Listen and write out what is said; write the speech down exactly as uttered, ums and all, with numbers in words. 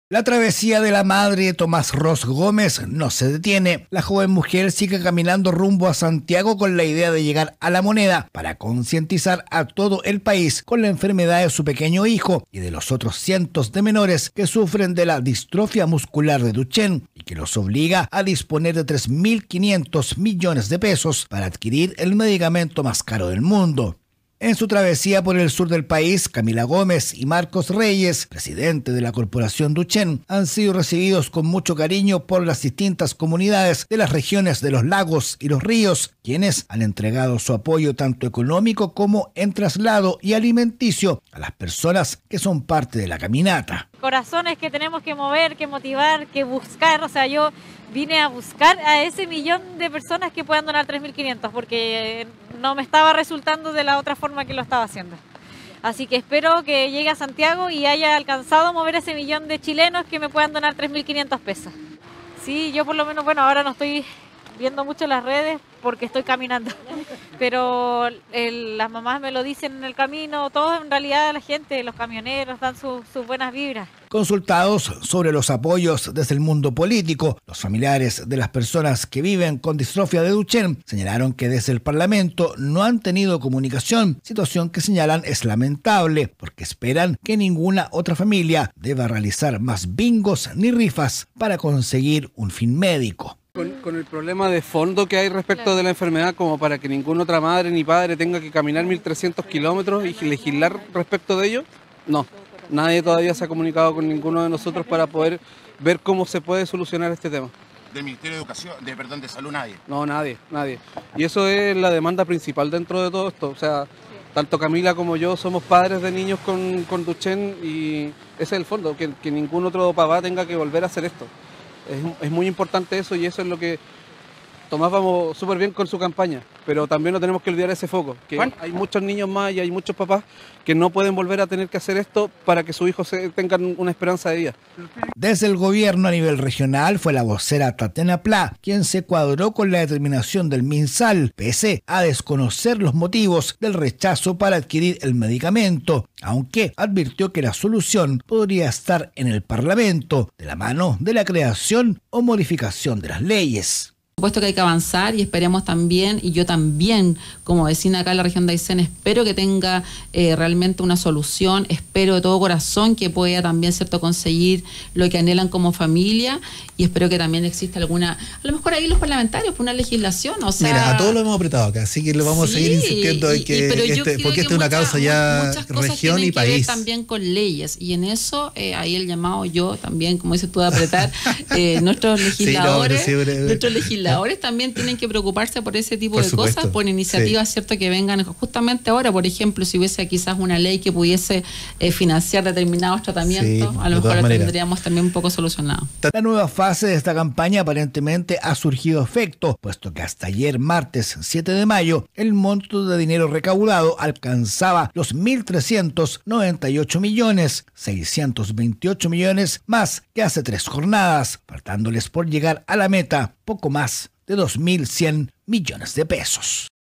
La travesía de la madre de Tomás Ros Gómez no se detiene. La joven mujer sigue caminando rumbo a Santiago con la idea de llegar a La Moneda para concientizar a todo el país con la enfermedad de su pequeño hijo y de los otros cientos de menores que sufren de la distrofia muscular de Duchenne y que los obliga a disponer de tres mil quinientos millones de pesos para adquirir el medicamento más caro del mundo. En su travesía por el sur del país, Camila Gómez y Marcos Reyes, presidente de la Corporación Duchenne, han sido recibidos con mucho cariño por las distintas comunidades de las regiones de los lagos y los ríos, quienes han entregado su apoyo tanto económico como en traslado y alimenticio a las personas que son parte de la caminata. Corazones que tenemos que mover, que motivar, que buscar, o sea, yo vine a buscar a ese millón de personas que puedan donar tres mil quinientos porque no me estaba resultando de la otra forma que lo estaba haciendo. Así que espero que llegue a Santiago y haya alcanzado a mover ese millón de chilenos que me puedan donar tres mil quinientos pesos. Sí, yo por lo menos, bueno, ahora no estoy viendo mucho las redes porque estoy caminando, pero el, las mamás me lo dicen en el camino, todos en realidad la gente, los camioneros dan su, sus buenas vibras. Consultados sobre los apoyos desde el mundo político, los familiares de las personas que viven con distrofia de Duchenne señalaron que desde el Parlamento no han tenido comunicación, situación que señalan es lamentable porque esperan que ninguna otra familia deba realizar más bingos ni rifas para conseguir un fin médico. Con, con el problema de fondo que hay respecto claro. de la enfermedad, como para que ninguna otra madre ni padre tenga que caminar mil trescientos kilómetros y legislar respecto de ello, no. Nadie todavía se ha comunicado con ninguno de nosotros para poder ver cómo se puede solucionar este tema. ¿Del Ministerio de Educación, de, perdón, de Salud nadie? No, nadie, nadie. Y eso es la demanda principal dentro de todo esto. O sea, tanto Camila como yo somos padres de niños con, con Duchenne y ese es el fondo, que, que ningún otro papá tenga que volver a hacer esto. Es, es muy importante eso y eso es lo que Tomás vamos súper bien con su campaña, pero también no tenemos que olvidar ese foco, que bueno, hay muchos niños más y hay muchos papás que no pueden volver a tener que hacer esto para que sus hijos tengan una esperanza de vida. Desde el gobierno a nivel regional fue la vocera Tatiana Pla quien se cuadró con la determinación del MinSal, pese a desconocer los motivos del rechazo para adquirir el medicamento, aunque advirtió que la solución podría estar en el Parlamento, de la mano de la creación o modificación de las leyes. Por supuesto que hay que avanzar y esperemos también, y yo también como vecina acá en la región de Aysén espero que tenga eh, realmente una solución, espero de todo corazón que pueda también cierto conseguir lo que anhelan como familia y espero que también exista alguna, a lo mejor ahí los parlamentarios por una legislación, o sea... Mira, a todos lo hemos apretado acá, así que lo vamos sí, a seguir insistiendo en que, y, este, porque esta es una causa ya región y país. Ver también con leyes y en eso eh, ahí el llamado yo también, como dices tú, de apretar eh, nuestros legisladores, sí, no, sí, nuestros legisladores Ahora también tienen que preocuparse por ese tipo por de supuesto. cosas, por iniciativas, sí. cierto, que vengan justamente ahora. Por ejemplo, si hubiese quizás una ley que pudiese eh, financiar determinados tratamientos, sí, a lo mejor lo tendríamos también un poco solucionado. La nueva fase de esta campaña aparentemente ha surgido efecto, puesto que hasta ayer, martes siete de mayo, el monto de dinero recaudado alcanzaba los mil trescientos noventa y ocho millones, seiscientos veintiocho millones más que hace tres jornadas, faltándoles por llegar a la meta poco más de dos mil cien millones de pesos.